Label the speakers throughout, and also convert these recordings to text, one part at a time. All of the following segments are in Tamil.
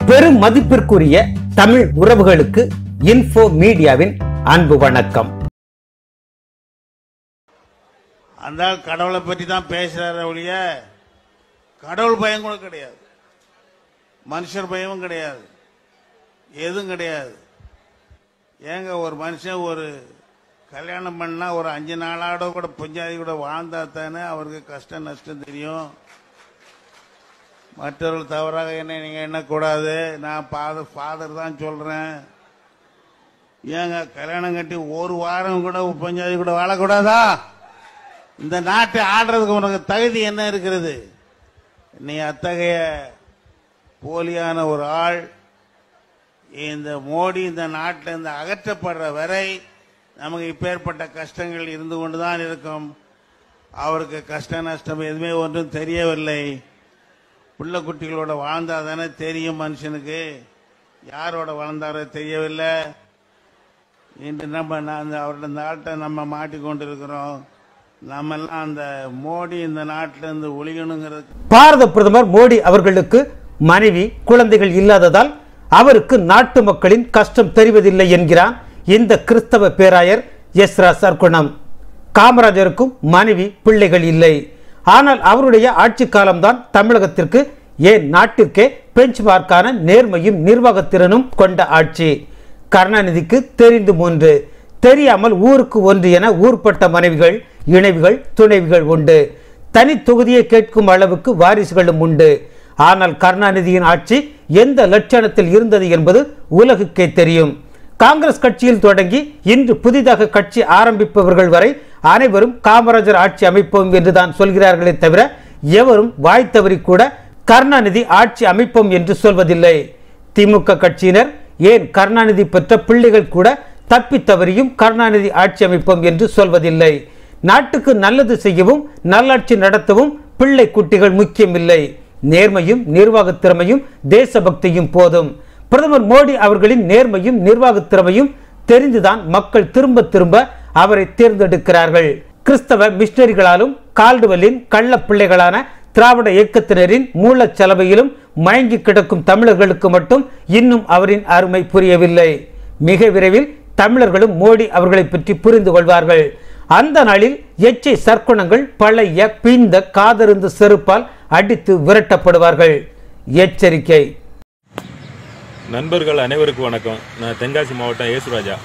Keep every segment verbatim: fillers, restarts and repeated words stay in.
Speaker 1: பெரும் மதிப்பிற்குரிய தமிழ் உறவுகளுக்கு இன்ஃபோ மீடியாவின் அன்பு வணக்கம்.
Speaker 2: அந்த கடவுளை பற்றி தான் பேசுறாரு ஒழிய கடவுள் பயம் கூட கிடையாது, மனுஷர் பயமும் கிடையாது, எதுவும் கிடையாது. ஏங்க ஒரு மனுஷன் ஒரு கல்யாணம் பண்ணா ஒரு அஞ்சு நாளோட கூட பஞ்சாதி கூட வாழ்ந்தா தானே அவருக்கு கஷ்டம் நஷ்டம் தெரியும். மற்றவர்கள் தவறாக என்ன நீங்க எண்ணக்கூடாது. நான் ஃபாதர் ஃபாதர் தான் சொல்றேன். ஏங்க கல்யாணம் கட்டி ஒரு வாரம் கூட பஞ்சாதி கூட வாழக்கூடாதா? இந்த நாட்டை ஆடுறதுக்கு உனக்கு தகுதி என்ன இருக்கிறது? நீ அத்தகைய போலியான ஒரு ஆள். இந்த மோடி இந்த நாட்டில் இருந்து அகற்றப்படுற வரை நமக்கு இப்பேற்பட்ட கஷ்டங்கள் இருந்து கொண்டுதான் இருக்கும். அவருக்கு கஷ்ட நஷ்டம் எதுவுமே ஒன்றும் தெரியவில்லை. பிள்ளை குட்டிகளோட வாழ்ந்தா தானே தெரியும் மனுஷனுக்கு. யாரோட வாழ்ந்தாரோ தெரியவில்லை. இன்று நம்ம அந்த அவரோட நாட்டை நம்ம மாட்டிக்கொண்டு இருக்கிறோம். நம்ம எல்லாம் அந்த மோடி இந்த நாட்டிலிருந்து ஒழியணுங்கிறது.
Speaker 1: பாரத பிரதமர் மோடி அவர்களுக்கு மனைவி குழந்தைகள் இல்லாததால் அவருக்கு நாட்டு மக்களின் கஷ்டம் தெரிவதில்லை என்கிறான் இந்த கிறிஸ்தவ பேராயர் எஸ்ரா சர்க்குணம். காமராஜருக்கும் மனைவி பிள்ளைகள் இல்லை. ஆனால் அவருடைய ஆட்சி காலம்தான் தமிழகத்திற்கு, ஏன் நாட்டிற்கே பெஞ்ச் மார்க்கான நேர்மையும் நிர்வாகத்திறனும் கொண்ட ஆட்சி. கருணாநிதிக்கு தெரிந்து மூன்று, தெரியாமல் ஊருக்கு ஒன்று என ஊர்பட்ட மனைவிகள், இணைவிகள், துணைவிகள் உண்டு. தனி தொகுதியை கேட்கும் அளவுக்கு வாரிசுகளும் உண்டு. ஆனால் கருணாநிதியின் ஆட்சி எந்த லட்சணத்தில் இருந்தது என்பது உலகுக்கே தெரியும். காங்கிரஸ் கட்சியில் தொடங்கி இன்று புதிதாக கட்சி ஆரம்பிப்பவர்கள் வரை அனைவரும் காமராஜர் ஆட்சி அமைப்போம் என்றுதான் சொல்கிறார்களே தவிர எவரும் வாய் தவறி கூட கருணாநிதி ஆட்சி அமைப்போம் என்று சொல்வதில்லை. திமுக கட்சியினர், ஏன் கருணாநிதி பெற்ற பிள்ளைகள் கூட தப்பி தவறியும் கருணாநிதி ஆட்சி அமைப்போம் என்று சொல்வதில்லை. நாட்டுக்கு நல்லது செய்யவும் நல்லாட்சி நடத்தவும் பிள்ளை குட்டிகள் முக்கியமில்லை. நேர்மையும் நிர்வாக திறமையும் தேசபக்தியும் போதும். பிரதமர் மோடி அவர்களின் நேர்மையும் நிர்வாக திறமையும் தெரிந்துதான் மக்கள் திரும்ப திரும்ப அவரை தேர்ந்தெடுக்கிறார்கள். கிறிஸ்தவ மிஷனரிகளாலும் கால்டுவெல்லின் கள்ள பிள்ளைகளான திராவிட இயக்கத்தினரின் மூலச்சலவையிலும் மயங்கி கிடக்கும் தமிழர்களுக்கு மட்டும் இன்னும் அவரின் அருமை புரியவில்லை. மிக விரைவில் தமிழர்களும் மோடி அவர்களை பற்றி புரிந்து கொள்வார்கள். அந்த நாளில் எச்சை சர்க்குணங்கள் பழைய பீந்த காதருந்து செருப்பால் அடித்து விரட்டப்படுவார்கள். எச்சரிக்கை.
Speaker 3: நண்பர்கள் அனைவருக்கும் வணக்கம். நான் தென்காசி மாவட்டம் ஏசுராஜா.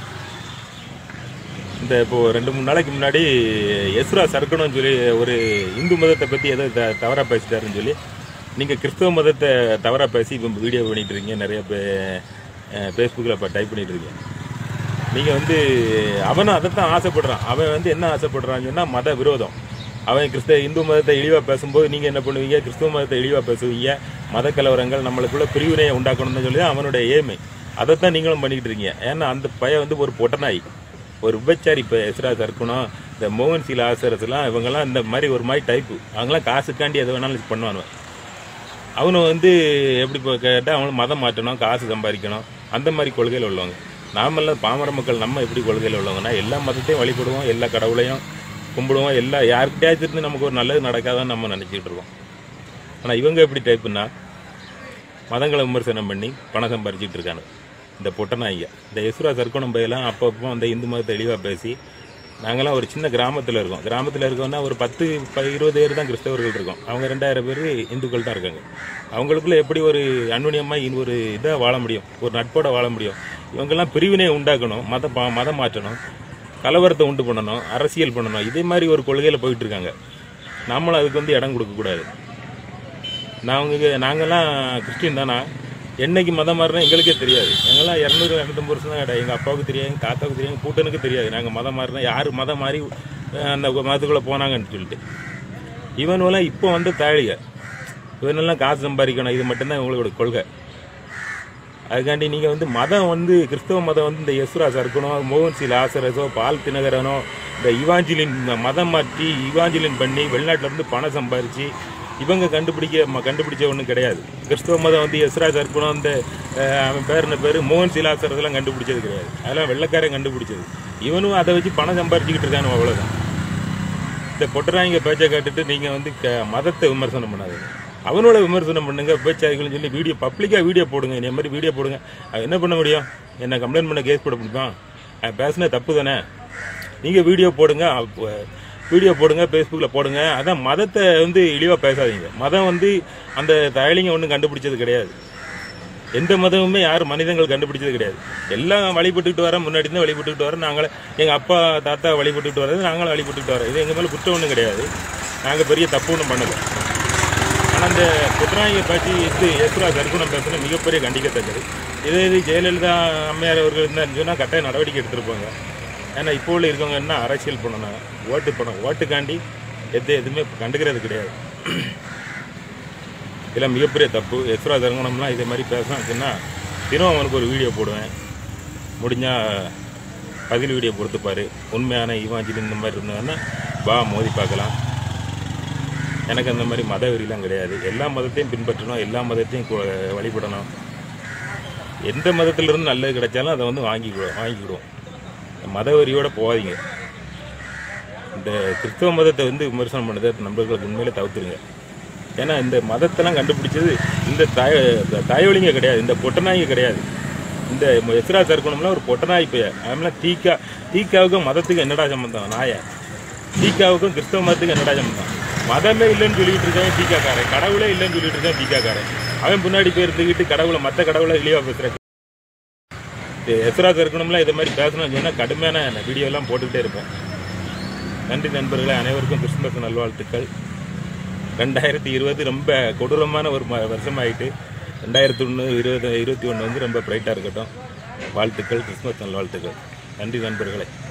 Speaker 3: இந்த இப்போது ரெண்டு மூணு நாளைக்கு முன்னாடி எஸ்ரா சர்க்கணும்னு சொல்லி ஒரு இந்து மதத்தை பற்றி ஏதோ த தவறாக பேசிட்டாருன்னு சொல்லி நீங்கள் கிறிஸ்தவ மதத்தை தவறாக பேசி இப்போ வீடியோ பண்ணிகிட்டு இருக்கீங்க. நிறைய பே ஃபேஸ்புக்கில் இப்போ டைப் பண்ணிகிட்டு இருக்கீங்க. நீங்கள் வந்து அவனும் அதைத்தான் ஆசைப்படுறான். அவன் வந்து என்ன ஆசைப்படுறான்னு சொன்னால் மத விரோதம். அவன் கிறிஸ்தவ இந்து மதத்தை இழிவாக பேசும்போது நீங்கள் என்ன பண்ணுவீங்க? கிறிஸ்தவ மதத்தை இழிவாக பேசுவீங்க. மத கலவரங்கள் நம்மளுக்குள்ள பிரிவினையை உண்டாக்கணும்னு சொல்லி தான் அவனுடைய ஏமை. அதைத்தான் நீங்களும் பண்ணிக்கிட்டு இருக்கீங்க. ஏன்னா அந்த பையன் வந்து ஒரு பொட்டநாய், ஒரு விபச்சாரி. இப்போ எஸ்ரா சர்க்குணம், இந்த மோகன் சீல ஆசரஸ்லாம் இவங்கெல்லாம் இந்த மாதிரி ஒரு மாதிரி டைப்பு. அவங்களாம் காசுக்காண்டி எதை வேணாலும் பண்ணுவானுவன். அவனு வந்து எப்படி இப்போ கேட்டால் அவனும் மதம் மாற்றணும், காசு சம்பாதிக்கணும், அந்த மாதிரி கொள்கையில் உள்ளவங்க. நாமெல்லாம் பாமர மக்கள் நம்ம எப்படி கொள்கையில் உள்ளவங்கன்னா எல்லா மதத்தையும் வழிபடுவோம், எல்லா கடவுளையும் கும்பிடுவோம், எல்லா யாருக்கிட்டையாச்சும் இருந்து நமக்கு ஒரு நல்லது நடக்காதான்னு நம்ம நினச்சிக்கிட்டு இருக்கோம். ஆனால் இவங்க எப்படி டைப்புன்னா மதங்களை விமர்சனம் பண்ணி பணம் சம்பாரிச்சிட்டு இருக்காங்க இந்த பொட்டநாய்ங்க. இந்த எஸ்ரா சர்க்குணம் பையெல்லாம் அப்பப்போ அந்த இந்து மதத்தை தெளிவாக பேசி, நாங்களாம் ஒரு சின்ன கிராமத்தில் இருக்கோம். கிராமத்தில் இருக்கோம்னா ஒரு பத்து ப இருபது பேர் தான் கிறிஸ்தவர்கள் இருக்கோம். அவங்க ரெண்டாயிரம் பேர் இந்துக்கள் தான் இருக்காங்க. அவங்களுக்குள்ள எப்படி ஒரு அன்னுனியமாக ஒரு இதாக வாழ முடியும், ஒரு நட்போட வாழ முடியும்? இவங்கெல்லாம் பிரிவினையை உண்டாக்கணும், மத மதம் மாற்றணும், கலவரத்தை உண்டு பண்ணணும், அரசியல் பண்ணணும், இதே மாதிரி ஒரு கொள்கையில் போயிட்டு இருக்காங்க. நம்மளும் அதுக்கு வந்து இடம் கொடுக்கக்கூடாது. நாங்கள் நாங்கள்லாம் கிறிஸ்டின் தானா, என்னைக்கு மதம் மாறினா எங்களுக்கே தெரியாது. எங்கெல்லாம் இரநூறு இரநூத்தம்பது வருஷம் தான் கிடையாது. எங்கள் அப்பாவுக்கு தெரியாது, எங்கள் தாத்தாவுக்கு தெரியாது, எங்கள் கூட்டனுக்கு தெரியாது நாங்கள் மதம் மாறினா யார் மதம் மாறி அந்த மதத்துக்குள்ளே போனாங்கன்னு சொல்லிட்டு. இவனெல்லாம் இப்போ வந்து தாழிக, இவனெல்லாம் காசு சம்பாதிக்கணும், இது மட்டும்தான் இவங்களோட கொள்கை. அதுக்காண்டி நீங்கள் வந்து மதம் வந்து கிறிஸ்தவ மதம் வந்து இந்த எஸ்ரா சர்க்கணும், மோகன் சி லாசரஸோ, பால் தினகரனோ, இந்த இவாஞ்சலின் மதம் மாற்றி இவாஞ்சலின் பண்ணி வெளிநாட்டிலேருந்து பணம் சம்பாதிச்சு இவங்க கண்டுபிடிக்க கண்டுபிடிச்ச ஒன்றும் கிடையாது. கிறிஸ்தவ மதம் வந்து எஸ்ரா சர்க்குணம், அந்த அவன் பேர் என்ன பேர் மோகன் சி லாசரஸ்லாம் கண்டுபிடிச்சது கிடையாது. அதெல்லாம் வெள்ளைக்காரன் கண்டுபிடிச்சது. இவனும் அதை வச்சு பணம் சம்பாரிச்சிக்கிட்டு இருக்கானு, அவ்வளோதான். இந்த பொட்டராங்க பேச்சை கேட்டுட்டு நீங்கள் வந்து க மதத்தை விமர்சனம் பண்ணாதீங்க. அவனோட விமர்சனம் பண்ணுங்க, விபச்சாரிகள்னு சொல்லி வீடியோ பப்ளிக்காக வீடியோ போடுங்க. இந்த மாதிரி வீடியோ போடுங்க. அது என்ன பண்ண முடியும்? என்ன கம்ப்ளைண்ட் பண்ண கேஸ் போட முடியுமா? பேசின தப்பு தானே. நீங்கள் வீடியோ போடுங்க, வீடியோ போடுங்க, ஃபேஸ்புக்கில் போடுங்க. அதான் மதத்தை வந்து இழிவாக பேசாதீங்க. மதம் வந்து அந்த தயலிங்க ஒன்றும் கண்டுபிடிச்சது கிடையாது. எந்த மதமுமே யாரும் மனிதங்கள் கண்டுபிடிச்சது கிடையாது. எல்லாம் வழிபட்டுக்கிட்டு வர முன்னாடி தான் வழிபட்டுக்கிட்டு வர. நாங்களே எங்கள் அப்பா தாத்தா வழிபட்டுக்கிட்டு வர்றது, நாங்களும் வழிபட்டுக்கிட்டு வரோம். இது எங்கள் மேலே குற்றம் ஒன்றும் கிடையாது. நாங்கள் பெரிய தப்பு ஒன்றும் பண்ணலை. ஆனால் அந்த புத்தராங்க பற்றி இது எஸ்ரா சர்க்குணம் பேசுனா மிகப்பெரிய கண்டிக்கத்தக்கது. இதே இது ஜெயலலிதா அம்மையார் அவர்கள் இருந்தான்னு சொன்னால் கட்டாய நடவடிக்கை எடுத்திருப்பாங்க. ஏன்னா இப்போ உள்ள இருக்கவங்க என்ன அரசியல் பண்ணணும், ஓட்டு பணம், ஓட்டுக்காண்டி எது எதுவுமே கண்டுக்கிறது கிடையாது. இதெல்லாம் மிகப்பெரிய தப்பு. எஸ்ரா சர்க்குணம்லாம் இதே மாதிரி பேசலாம் சொன்னால் தினம் அவனுக்கு ஒரு வீடியோ போடுவேன். முடிஞ்சால் பதில் வீடியோ கொடுத்துப்பாரு. உண்மையான இவாஞ்சலி இந்த மாதிரி இருந்ததுன்னா வா மோதி பார்க்கலாம். எனக்கு அந்த மாதிரி மத வெறியெல்லாம் கிடையாது. எல்லா மதத்தையும் பின்பற்றணும், எல்லா மதத்தையும் வழிபடணும். எந்த மதத்திலிருந்து நல்லது கிடைச்சாலும் அதை வந்து வாங்கிக்கிடுவோம் வாங்கிக்கிடுவோம் மத வெறியோடு போகாதீங்க. இந்த கிறிஸ்தவ மதத்தை வந்து விமர்சனம் பண்ணதை நண்பர்களுக்கு உண்மையிலே தவிர்த்துருங்க. ஏன்னா இந்த மதத்தெல்லாம் கண்டுபிடிச்சது இந்த தாய தாயவழிங்க கிடையாது, இந்த பொட்டநாய்ங்க கிடையாது. இந்த எஸ்ரா சர்க்குணம்லாம் ஒரு பொட்டநாய் பெயர். அதனால தீக்கா தீக்காவுக்கும் மதத்துக்கும் என்னடா சம்பந்தம்? நாய தீக்காவுக்கும் கிறிஸ்தவ மதத்துக்கும் என்னடா சம்பந்தம்? மதமே இல்லைன்னு சொல்லிட்டு இருக்காங்க தீக்காக்காரன், கடவுளே இல்லைன்னு சொல்லிட்டு இருக்கான் தீக்காக்காரன். அவன் பின்னாடி போய் இருந்துக்கிட்டு கடவுளை மற்ற கடவுளை இழிவாக பேசுகிறேன். எஸ்ரா சர்க்குணம்லாம் இதை மாதிரி பேசணும்னு சொன்னால் கடுமையான வீடியோலாம் போட்டுக்கிட்டே இருப்போம். நன்றி நண்பர்களே, அனைவருக்கும் கிறிஸ்துமஸ் நல்வாழ்த்துக்கள். ரெண்டாயிரத்தி இருபது ரொம்ப கொடூரமான ஒரு வருஷமாயிட்டு, ரெண்டாயிரத்தி ஒன்று இருபது இருபத்தி ஒன்று வந்து ரொம்ப பிரைட்டாக இருக்கட்டும். வாழ்த்துக்கள், கிறிஸ்துமஸ் நல்வாழ்த்துக்கள். நன்றி நண்பர்களே.